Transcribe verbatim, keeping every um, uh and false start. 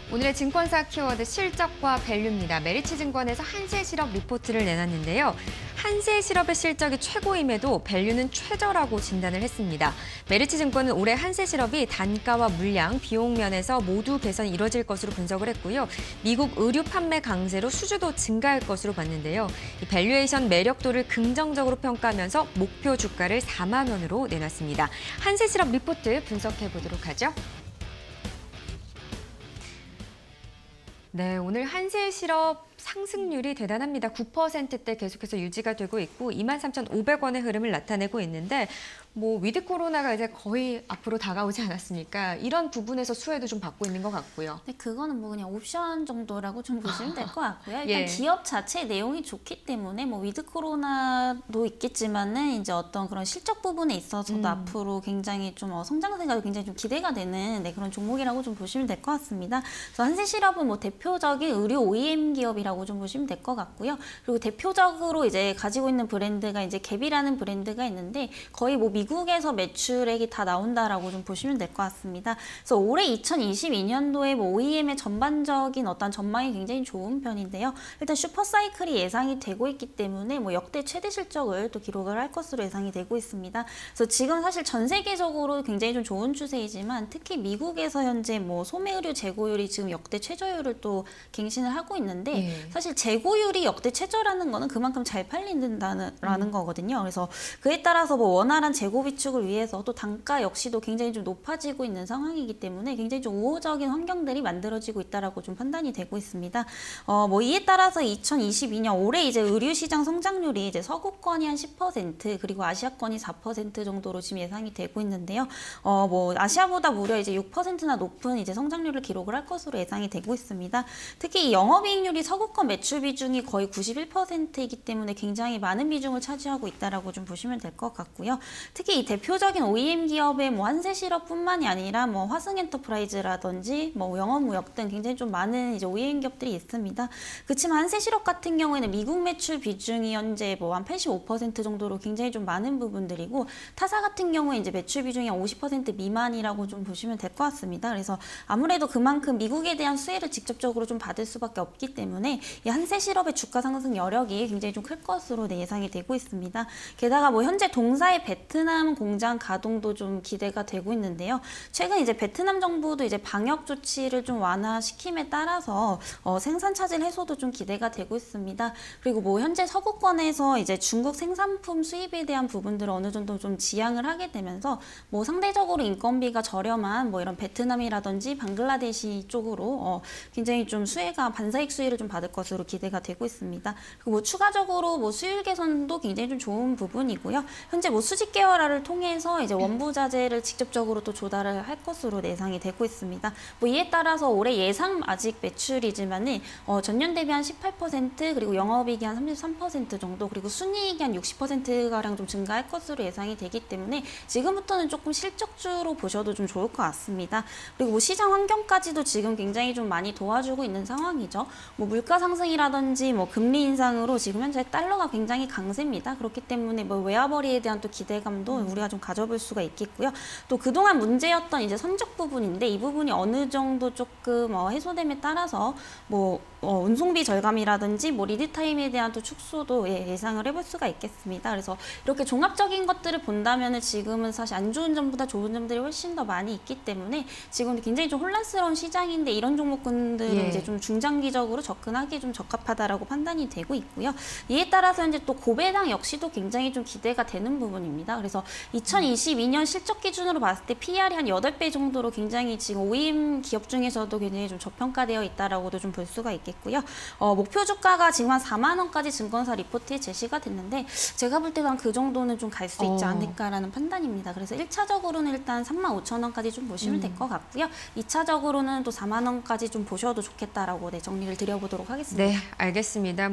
오늘의 증권사 키워드 실적과 밸류입니다. 메리츠증권에서 한세실업 리포트를 내놨는데요. 한세실업의 실적이 최고임에도 밸류는 최저라고 진단을 했습니다. 메리츠증권은 올해 한세실업이 단가와 물량, 비용 면에서 모두 개선이 이뤄질 것으로 분석을 했고요. 미국 의류 판매 강세로 수주도 증가할 것으로 봤는데요. 이 밸류에이션 매력도를 긍정적으로 평가하면서 목표 주가를 사만 원으로 내놨습니다. 한세실업 리포트 분석해 보도록 하죠. 네, 오늘 한세실업 상승률이 대단합니다. 구 퍼센트대 계속해서 유지가 되고 있고 이만 삼천오백 원의 흐름을 나타내고 있는데 뭐 위드 코로나가 이제 거의 앞으로 다가오지 않았습니까? 이런 부분에서 수혜도 좀 받고 있는 것 같고요. 네, 그거는 뭐 그냥 옵션 정도라고 좀 보시면 될 것 같고요. 일단 예. 기업 자체 내용이 좋기 때문에 뭐 위드 코로나도 있겠지만은 이제 어떤 그런 실적 부분에 있어서도 음. 앞으로 굉장히 좀 어, 성장세가 굉장히 좀 기대가 되는 네, 그런 종목이라고 좀 보시면 될 것 같습니다. 그래서 한세실업은 뭐 대표적인 의류 오이엠 기업이라고 좀 보시면 될 것 같고요. 그리고 대표적으로 이제 가지고 있는 브랜드가 이제 갭이라는 브랜드가 있는데 거의 뭐 미국에서 매출액이 다 나온다라고 좀 보시면 될 것 같습니다. 그래서 올해 이천이십이 년도에 뭐 오이엠의 전반적인 어떤 전망이 굉장히 좋은 편인데요. 일단 슈퍼사이클이 예상이 되고 있기 때문에 뭐 역대 최대 실적을 또 기록을 할 것으로 예상이 되고 있습니다. 그래서 지금 사실 전 세계적으로 굉장히 좀 좋은 추세이지만 특히 미국에서 현재 뭐 소매의류 재고율이 지금 역대 최저율을 또 갱신을 하고 있는데 예. 사실 재고율이 역대 최저라는 거는 그만큼 잘 팔린다는 음. 거거든요. 그래서 그에 따라서 뭐 원활한 재고 비축을 위해서 또 단가 역시도 굉장히 좀 높아지고 있는 상황이기 때문에 굉장히 좀 우호적인 환경들이 만들어지고 있다라고 좀 판단이 되고 있습니다. 어, 뭐 이에 따라서 이천이십이 년 올해 이제 의류 시장 성장률이 이제 서구권이 한 십 퍼센트 그리고 아시아권이 사 퍼센트 정도로 지금 예상이 되고 있는데요. 어, 뭐 아시아보다 무려 이제 육 퍼센트나 높은 이제 성장률을 기록을 할 것으로 예상이 되고 있습니다. 특히 이 영업이익률이 서구권 매출 비중이 거의 구십일 퍼센트이기 때문에 굉장히 많은 비중을 차지하고 있다라고 좀 보시면 될 것 같고요. 특히 이 대표적인 오이엠 기업의 뭐 한세실업뿐만이 아니라 뭐 화승엔터프라이즈라든지 뭐 영어무역 등 굉장히 좀 많은 이제 오이엠 기업들이 있습니다. 그렇지만 한세실업 같은 경우에는 미국 매출 비중이 현재 뭐 한 팔십오 퍼센트 정도로 굉장히 좀 많은 부분들이고 타사 같은 경우에 이제 매출 비중이 한 오십 퍼센트 미만이라고 좀 보시면 될 것 같습니다. 그래서 아무래도 그만큼 미국에 대한 수혜를 직접적으로 좀 받을 수밖에 없기 때문에 이 한세실업의 주가 상승 여력이 굉장히 좀 클 것으로 네, 예상이 되고 있습니다. 게다가 뭐 현재 동사의 베트남 공장 가동도 좀 기대가 되고 있는데요. 최근 이제 베트남 정부도 이제 방역 조치를 좀 완화시킴에 따라서 어, 생산 차질 해소도 좀 기대가 되고 있습니다. 그리고 뭐 현재 서구권에서 이제 중국 생산품 수입에 대한 부분들을 어느 정도 좀 지양을 하게 되면서 뭐 상대적으로 인건비가 저렴한 뭐 이런 베트남이라든지 방글라데시 쪽으로 어, 굉장히 좀 수혜가 반사익 수혜를 좀 받을 것으로 기대가 되고 있습니다. 그리고 뭐 추가적으로 뭐 수율 개선도 굉장히 좀 좋은 부분이고요. 현재 뭐 수직 계열화를 통해서 이제 원부 자재를 직접적으로 또 조달을 할 것으로 예상이 되고 있습니다. 뭐 이에 따라서 올해 예상 아직 매출이지만은 어, 전년 대비 한 십팔 퍼센트 그리고 영업이익이 한 삼십삼 퍼센트 정도 그리고 순이익이 한 육십 퍼센트 가량 좀 증가할 것으로 예상이 되기 때문에 지금부터는 조금 실적주로 보셔도 좀 좋을 것 같습니다. 그리고 뭐 시장 환경까지도 지금 굉장히 좀 많이 도와주고 있는 상황이죠. 뭐 물가 상승이라든지 뭐 금리 인상으로 지금 현재 달러가 굉장히 강세입니다. 그렇기 때문에 뭐 외화벌이에 대한 또 기대감도 음. 우리가 좀 가져볼 수가 있겠고요. 또 그동안 문제였던 이제 선적 부분인데 이 부분이 어느 정도 조금 어, 해소됨에 따라서 뭐 어, 운송비 절감이라든지 뭐 리드 타임에 대한 또 축소도 예, 예상을 해볼 수가 있겠습니다. 그래서 이렇게 종합적인 것들을 본다면은 지금은 사실 안 좋은 점보다 좋은 점들이 훨씬 더 많이 있기 때문에 지금 굉장히 좀 혼란스러운 시장인데 이런 종목군들은 예. 이제 좀 중장기적으로 접근하기에 좀 적합하다라고 판단이 되고 있고요. 이에 따라서 이제 또 고배당 역시도 굉장히 좀 기대가 되는 부분입니다. 그래서 이천이십이 년 실적 기준으로 봤을 때 피이알이 한 여덟 배 정도로 굉장히 지금 오이엠 기업 중에서도 굉장히 좀 저평가되어 있다라고도 좀 볼 수가 있겠고요. 어, 목표 주가가 지금 한 사만 원까지 증권사 리포트에 제시가 됐는데 제가 볼 때도 한 그 정도는 좀 갈 수 있지 어. 않을까라는 판단입니다. 그래서 일 차적으로는 일단 삼만 오천 원까지 좀 보시면 음. 될 것 같고요. 이 차적으로는 또 사만 원까지 좀 보셔도 좋겠다라고 네, 정리를 드려보도록 하겠습니다. 네, 알겠습니다.